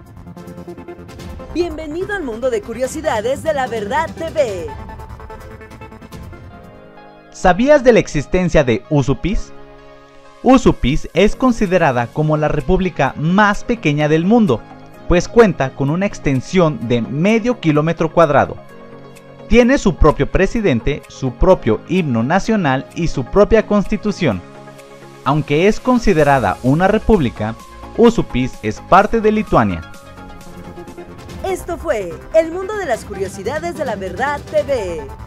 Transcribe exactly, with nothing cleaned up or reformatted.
Bienvenido al mundo de curiosidades de La Verdad T V. ¿Sabías de la existencia de Usupis? Usupis es considerada como la república más pequeña del mundo, pues cuenta con una extensión de medio kilómetro cuadrado. Tiene su propio presidente, su propio himno nacional y su propia constitución. Aunque es considerada una república, Usupis es parte de Lituania. Esto fue El mundo de las curiosidades de La Verdad T V.